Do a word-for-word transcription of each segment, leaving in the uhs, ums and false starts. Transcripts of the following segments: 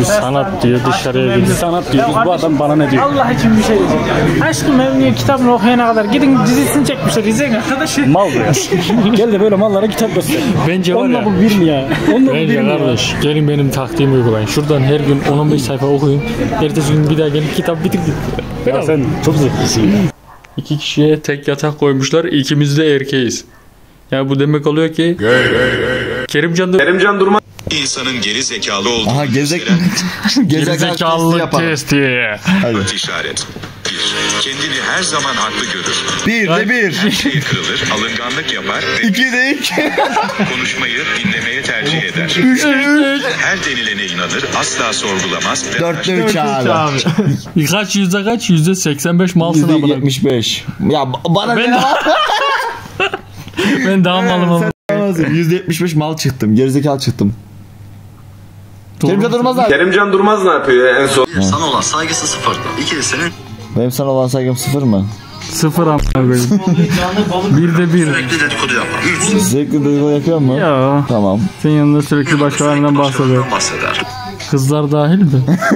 Şimdi sanat diyor dışarıya gidiyor. Sanat diyor. Bu adam bana ne diyor? Allah için bir şey diyeceğim. Aşkı Memnu'yu kitabını okuyana kadar gidin dizisini çekmişler. İzleyin arkadaşım. Mal bu ya. Gel de böyle mallara kitap göster. Bence var Onunla ya. bu bir mi ya? Onunla bu bir Bence mi ya? kardeş gelin benim taktiğimi uygulayın. Şuradan her gün on on beş sayfa okuyun. Ertesi gün bir daha gelin kitap bitir bitir. Ya sen çok zeklisin ya. İki kişiye tek yatak koymuşlar. İkimiz de erkeğiz. Yani bu demek oluyor ki Kerimcan, Kerimcan Durmaz insanın geri zekalı olduğunu Aha gezek gerizekalılık testi. Hadi. işaret. Bir. Kendini her zaman haklı görür. Bir de bir. Her şeye kırılır, alınganlık yapar ve İki de iki. konuşmayı dinlemeye tercih eder. Üç de üç. Her denilene inanır, asla sorgulamaz. ve- Dört de üç abi. Kaç yüzde kaç? Yüzde seksen beş malsın Yüzde amına. yetmiş beş. Ya bana Ben ne de- Ben daha malım ama. Yüzde yetmiş beş mal çıktım. Gerizekalı çıktım. Kerimcan Durmaz abi. Kerimcan Durmaz ne yapıyor en son? Sana olan saygısı sıfırdı. İki senin Benim sana olan saygım sıfır mı? Sıfır amına koyayım. Bir de bir. sürekli dedikodu yapar. Üç. Sürekli dedikodu yapıyor mu? Ya. Tamam. Senin yanında sürekli başkalarından bahsediyor. bahseder. Kızlar dahil mi?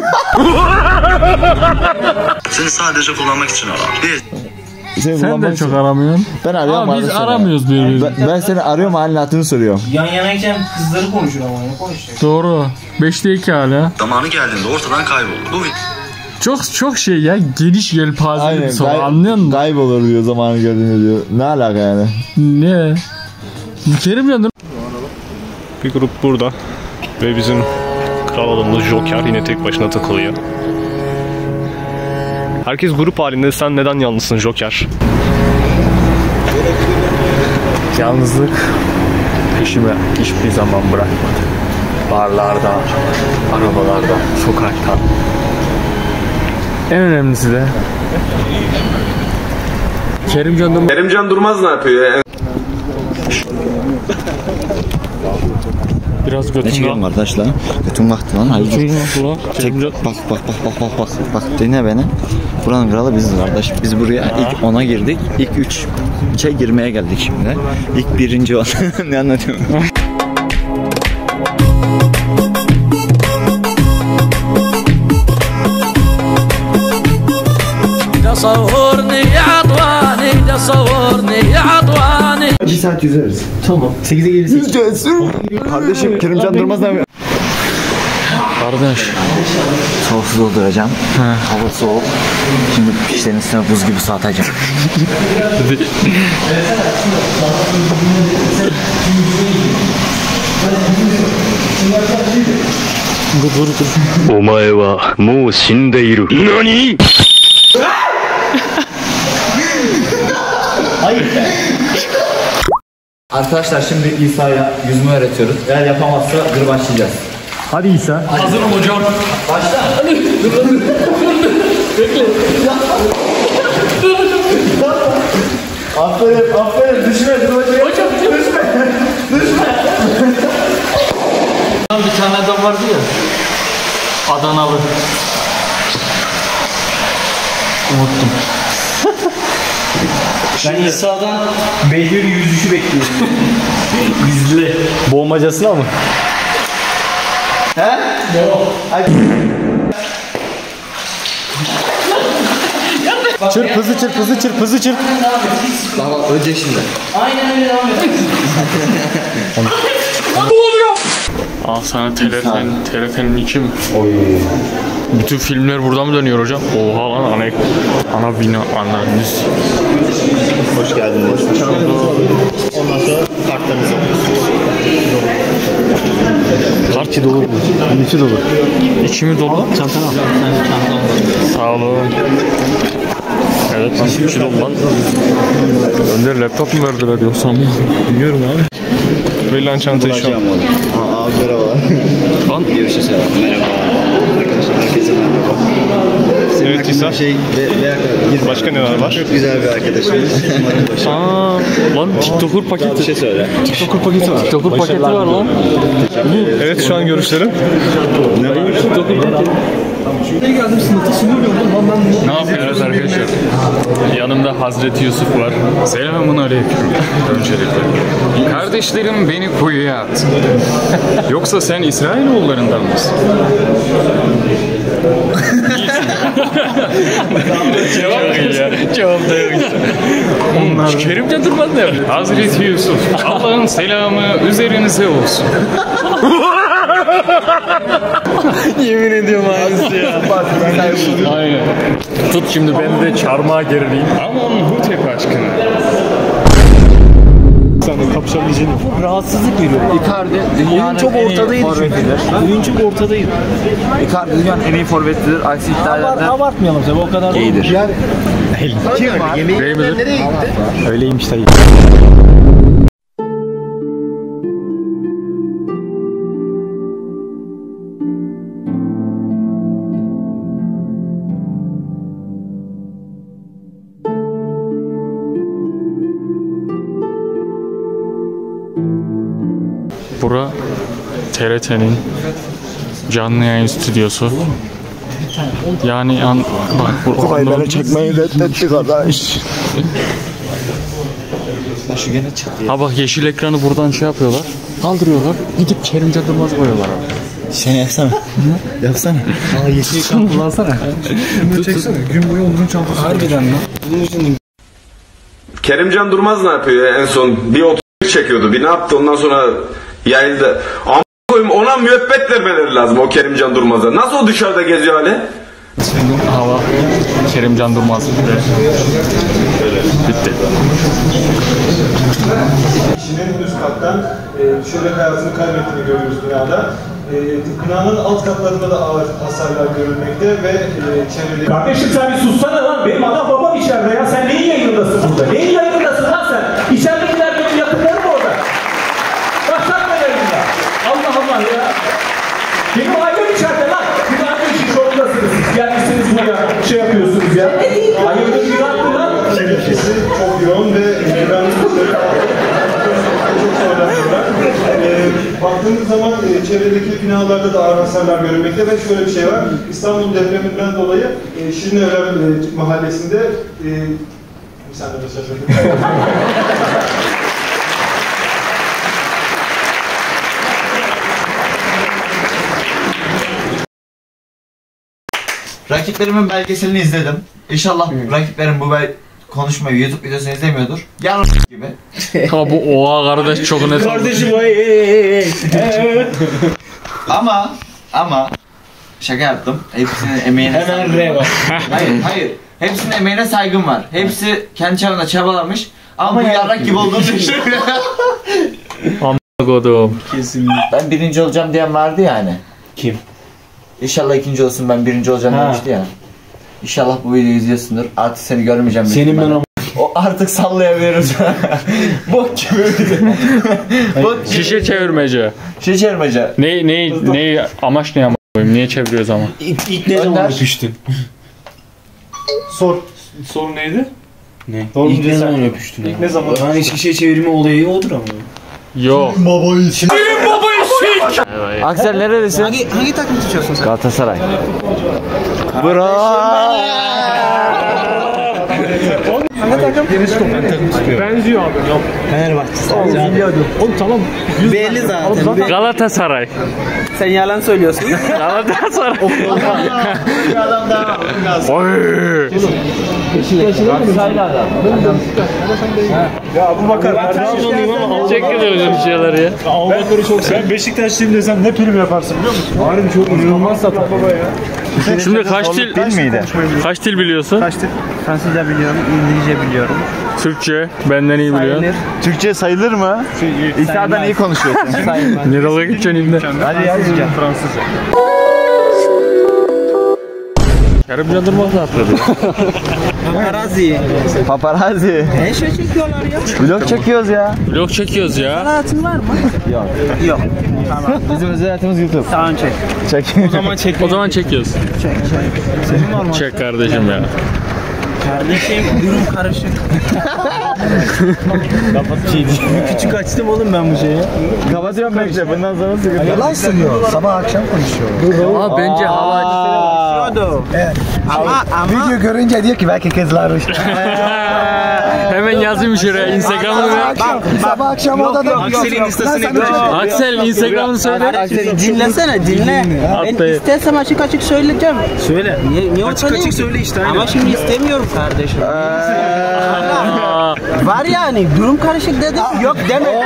Seni sadece kullanmak için arar. Bir. Seni Sen de kullanmak çok için- aramıyorsun. Ben arıyorum. Ama biz arada seni. aramıyoruz birbirimizi. Ben, ben seni arıyorum halini hatırını soruyorum. Yan yanayken kızları konuşur ama ne konuşuyor? Doğru. Beşte iki hala. Zamanı geldiğinde ortadan kaybolur. Bu bir. Çok çok şey ya. Geniş yelpazeli bir Aynen. soru. Kay- Anlıyor musun? Kaybolur diyor zamanı gördüğünde diyor. Ne alaka yani? Ne? Kerimcan Bir grup burada ve bizim kral adamımız Joker yine tek başına takılıyor. Herkes grup halinde, sen neden yalnızsın Joker? yalnızlık peşime hiçbir zaman bırakmadı. Barlarda, arabalarda, sokakta. En önemlisi de Kerimcan Durmaz. Kerimcan Durmaz ne yapıyor? Biraz Ne götümden. çıkıyorsun kardeş lan? Götün baktı lan. Hayır. Tek, bak bak bak bak bak bak bak dinle beni. Buranın kralı biziz kardeş. Biz buraya ilk ona girdik. İlk üç üçe girmeye geldik şimdi. İlk birinci on. Ne anlatıyorum? Bir saat yüzeriz. Tamam. sekize geliriz. Yüzeceğiz. Kardeşim Kerimcan Durmaz abi. Kardeş. Soğuk su dolduracağım. Hava soğuk. Şimdi senin üstüne buz gibi su atacağım. Dur dur. お前はもう死んでいる。何？ Arkadaşlar şimdi İsa'ya yüzme öğretiyoruz. Eğer yapamazsa gırbaçlayacağız. Hadi İsa. Hazırım hocam. Aferin aferin düşme gırbaçlayacağız. Hocam düşme. Düşme. Bir tane adam vardı ya. Adanalı. Unuttum. Ben İsa'dan Behlül yüzüşü bekliyorum. İzle. Boğmacasına mı? Çırp hızlı çırp hızlı çırp hızlı çırp. Daha önce şimdi. Aynen öyle devam ediyor. Al sana telefen, telefenin iki mi? Bütün filmler burada mı dönüyor hocam? Oha lan ana, ana bina, ana müzik. Hoş geldiniz. Ondan sonra kartlarınızı alıyorsunuz. Kart dolu mu? İçi dolu. İçi mi dolu? Çantana al. Sağ olun. Evet lan içi dolu lan. Önder laptop mu verdiler yoksa mı? Bilmiyorum abi. Ver lan çantayı şu an. Aa, abi merhabalar. Lan Görüşürüz. Merhaba. Arkadaşlar herkese merhaba. Senin Evet, hakkında İsa. bir şey ve, ve arkadaşlar. Başka neler var? Çok güzel bir arkadaşımız. Umarım başarılı. Aa, lan TikToker paketi. Bir şey söyle. TikToker paketi var. TikToker paketi var lan. Evet şu an görüşlerim. Ne var? TikToker paketi. Ne yapıyoruz arkadaşlar? Yanımda Hazreti Yusuf var. Selamun aleyküm. Öncelikle. Kardeşlerim beni kuyuya at. Yoksa sen İsrailoğullarından mısın? Cevap iyi ya. Cevap da yok işte. Kerimcan Durmaz ne yapıyor? Hazreti Yusuf, Allah'ın selamı üzerinize olsun. Yemin ediyorum aynısı ya. Aynen. Tut şimdi beni de çarmıha gerileyim. Aman Hutep aşkına. Sen de kapışabileceğin Rahatsızlık duyuyor. Icardi dünyanın çok en iyi forvetidir. Oyun çok ortadaydı. Icardi dünyanın en iyi forvetidir. Aksi iddialardan Abartmayalım tabii o kadar. iyidir. Değil midir? öyleymiş dayı. Bura T R T'nin canlı yayın stüdyosu. Yani an bak bu Olayları çekmeyi reddetti kardeş. Şu gene çıktı. ha bak yeşil ekranı buradan şey yapıyorlar. Kaldırıyorlar. Gidip Kerimcan Durmaz koyuyorlar abi. Sen yapsana. yapsana. Aa yeşil ekran kullansana. Bunu çeksene. Gün boyu Onur'un çantası. Harbiden lan. Kerimcan Durmaz ne yapıyor ya? En son bir otobüs çekiyordu. Bir ne yaptı ondan sonra yayıldı. Ama koyayım ona müebbet vermeleri lazım o Kerimcan Durmaz'a. Nasıl o dışarıda geziyor hali? Hava Kerimcan Durmaz. Bitti. Kişinin üst kattan e, şöyle hayatını kaybettiğini görüyoruz binada. E, binanın alt katlarında da ağır hasarlar görülmekte ve e, çevreleri... Kardeşim sen bir sussana lan. Benim adam babam içeride ya. Sen neyin yayındasın burada? Neyin yayındasın lan sen? İçeridekiler benim yakınlarım orada. Başlatma yayında. Allah Allah ya. Benim ailem içeride lan. Günahın işin şokundasınız siz. Gelmişsiniz buraya şey yapıyorsunuz ya. Hayırdır günahtır lan. Tehlikesi çok yoğun ve güvenlik güçleri çok zorlanıyorlar. E, baktığımız zaman e, çevredeki binalarda da ağır hasarlar görülmekte ve şöyle bir şey var. İstanbul depreminden dolayı e, Şirinevler e, mahallesinde e, sen de şaşırdın. Rakiplerimin belgeselini izledim. İnşallah rakiplerim bu bel konuşmayı YouTube videosunu izlemiyordur. Yarın gibi. Ha bu oha kardeş çok net. Kardeşim vay ey ey. Ama ama şaka yaptım. Hepsinin emeğine Hemen R var. Hayır hayır. Hepsinin emeğine saygım var. Hepsi kendi çapında çabalamış. Ama, ama bu yarrak gibi olduğunu düşünüyorum. Godum. Kesinlikle. Ben birinci olacağım diyen vardı ya hani. Kim? İnşallah ikinci olsun ben birinci olacağım Ha. demişti ya. İnşallah bu videoyu izliyorsundur. Artık seni görmeyeceğim. Senin ben o... O artık sallayabiliriz. Bok gibi bir Bok gibi. Şişe çevirmece. Şişe çevirmece. Ne ne ne amaç ne ama koyayım? Niye çeviriyoruz ama? İlk, ilk ne zaman öpüştün? Sor. Soru neydi? Ne? Doğru İlk ne desen. zaman öpüştün? İlk ne zaman? Yani şişe çevirme olayı odur ama. Yok. Babayı için. Aksel nerelisin? Hangi, hangi takım tutuyorsun sen? Galatasaray. Bro. Hangi takım? Deniz Top. takım tutuyor. Benziyor abi. Fenerbahçe. Oğlum tamam. Belli zaten. Galatasaray. Sen yalan söylüyorsun. Galatasaray. Bir adam daha. Oy. Ya bu bakar. Trabzonluyum ama Çekilir öyle şeyler ya. Avukaları çok seviyorum. Ben Beşiktaşlıyım desem ne prim yaparsın biliyor musun? Harbi çok inanılmaz satar baba ya. Şimdi kaç dil Değil miydi? kaç dil biliyorsun? Kaç dil? Fransızca biliyorum, İngilizce biliyorum. Türkçe benden iyi biliyorsun. Türkçe sayılır mı? İsa'dan iyi konuşuyorsun. Nereye gideceksin imde? Hadi yazacağım Fransızca. Kerimcan Durmaz ne yapıyordu? Paparazzi. Paparazzi. Ne şey çekiyorlar ya? Vlog çekiyoruz ya. Vlog çekiyoruz ya. Hayatın var mı? Yok. Yok. Tamam. Bizim özel hayatımız YouTube. Tamam çek. Çek. O zaman çek. O zaman çekiyoruz. Çek çek. Senin normal. Çek kardeşim ya. Kardeşim durum karışık. Bir küçük açtım oğlum ben bu şeyi. Kapatıyorum bence. Bundan sonra sıkıntı. Yalan söylüyor. Sabah akşam konuşuyor. Aa, bence hava Konuşuyordu. Evet. Ama ama Video görünce diyor ki belki kızlar. Hemen yazayım şuraya Instagram'ını ver. Akşam, sabah akşam odada. Aksel'in instasını Aksel Instagram'ını söyle. dinlesene dinle. Ben istersem açık açık söyleyeceğim. Söyle. Niye, niye Açık açık söyle işte. Aynen. Ama şimdi istemiyorum kardeşim. Var yani durum karışık dedim. Yok deme.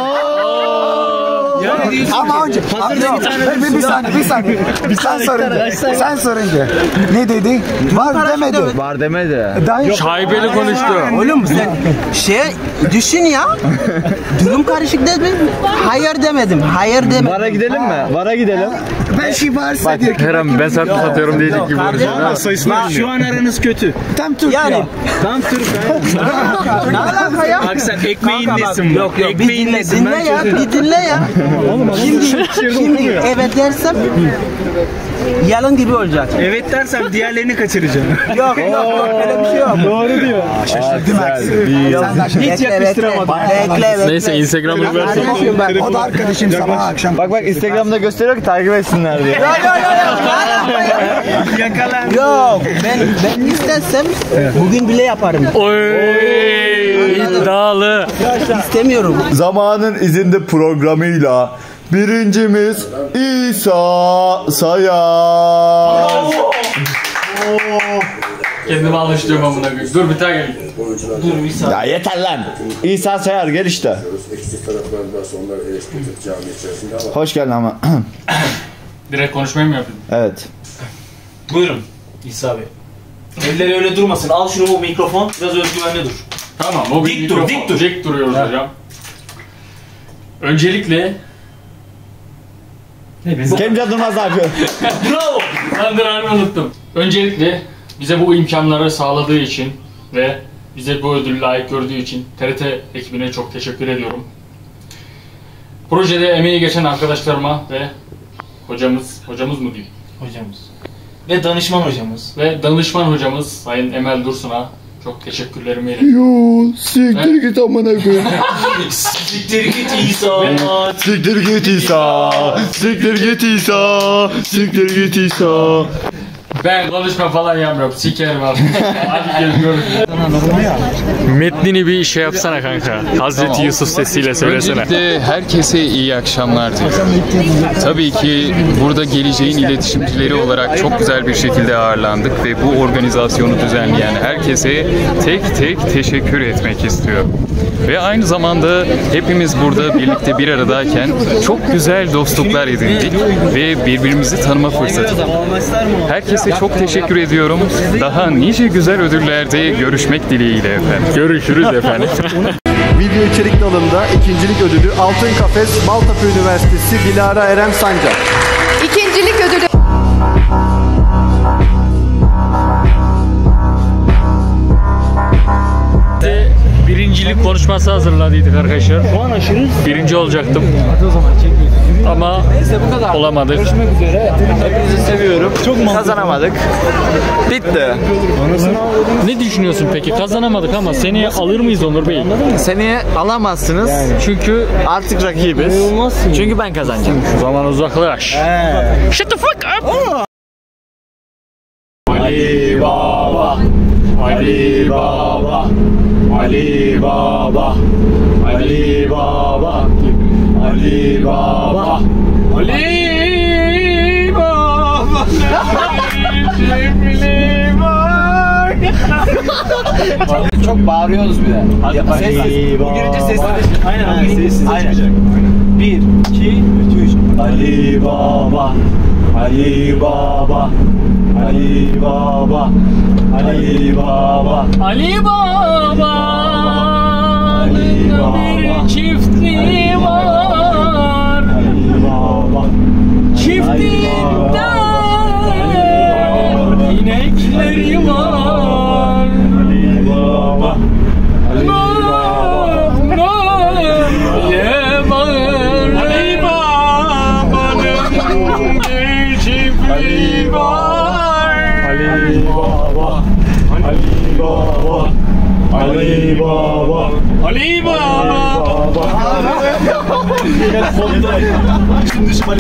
Ama önce bir, bir, bir saniye bir saniye sen sorunca sen sorunca ne dedi? Var demedi. Var demedi. Dayı Şaibeli konuştu. Oğlum sen şey düşün ya. Durum karışık dedim. Hayır demedim. Hayır demedim. Vara gidelim mi? Vara gidelim. ben şey varsa diyor ki Her an ben satın satıyorum diyecek gibi. Şu an aranız kötü. tam Türk Yani ya. Tam Türk. ne alaka ya? Bak sen ekmeğindesin. Yok yok bir dinle dinle ya bir dinle ya. Şimdi şimdi evet dersem yalan gibi olacak. Evet dersem diğerlerini kaçıracağım. Yok yok yok öyle bir şey yok. Doğru diyor. Hiç yakıştıramadım. Bekle bekle. Neyse Instagram'ını versin. Kardeşim bak. O da arkadaşım sabah akşam. Bak bak Instagram'da gösteriyor ki takip etsinler diye. Yok yok yok. Yakalan. Yok ben ben istersem bugün bile yaparım. Oy iddialı. İstemiyorum. Zamanın izinde programıyla birincimiz İsa Sayar. Kendime alıştırıyorum amına koyayım. Dur bir tane gel. Dur bir saniye. Ya yeter lan. İsa Sayar gel işte. Hoş geldin ama. Direkt konuşmayı mı yapayım? Evet. Buyurun İsa Bey. Elleri öyle durmasın. Al şunu bu mikrofon. Biraz özgüvenli dur. Tamam o bir Dik dur, mikrofon. dik dur. Dik duruyoruz hocam. Öncelikle Kerimcan Durmaz ne yapıyor? Bravo. ben de harbi unuttum. Öncelikle bize bu imkanları sağladığı için ve bize bu ödülü layık gördüğü için T R T ekibine çok teşekkür ediyorum. Projede emeği geçen arkadaşlarıma ve hocamız, hocamız mı diyeyim? Hocamız. Ve danışman hocamız. Ve danışman hocamız Sayın Emel Dursun'a çok teşekkürlerimi iletiyorum. Yo siktir git amına koyayım. Siktir git İsa. Siktir git İsa. Siktir git İsa. Siktir git İsa. Ben konuşma falan yapmıyorum. Sikerim abi. Hadi gel görüşürüz. Metnini bir şey yapsana kanka. Hazreti Yusuf sesiyle söylesene. Öncelikle herkese iyi akşamlar diliyorum. Tabii ki burada geleceğin iletişimcileri olarak çok güzel bir şekilde ağırlandık ve bu organizasyonu düzenleyen herkese tek tek teşekkür etmek istiyorum. Ve aynı zamanda hepimiz burada birlikte bir aradayken çok güzel dostluklar edindik ve birbirimizi tanıma fırsatı bulduk. Herkese çok teşekkür ediyorum. Daha nice güzel ödüllerde görüşmek dileğiyle efendim. Görüşürüz efendim. Video içerik dalında ikincilik ödülü Altın Kafes Maltepe Üniversitesi Dilara Eren Sancak. İkincilik ödülü Birincilik konuşması hazırladıydık arkadaşlar. Puan aşırı. Birinci olacaktım. Ama olamadık. Görüşmek üzere. Hepinizi seviyorum. Çok kazanamadık. Bitti. Ne düşünüyorsun peki? Kazanamadık ama seneye alır mıyız Onur Bey? Seneye alamazsınız. Çünkü artık rakibiz. Çünkü ben kazanacağım. O zaman uzaklaş. Shut the fuck up. Ali Baba. Ali Baba. Ali Baba. Ali Baba. Ali Baba. Ali Baba. Çok bağırıyoruz bir de. Sessiz. Bu girince sessiz. Aynen. Sessiz. Aynen. Bir, iki, üç. Ali Baba. Ali Baba. Ali Baba. Ali Baba. Ali Baba'nın bir çiftliği var. Ali Baba. Çiftliğinde inekleri var. Ali Baba. Ali Baba. Ye bağır. Ali Baba'nın bir çiftliği var. Ali Baba. Ali Baba. Ali Baba. Ali Baba. Şimdi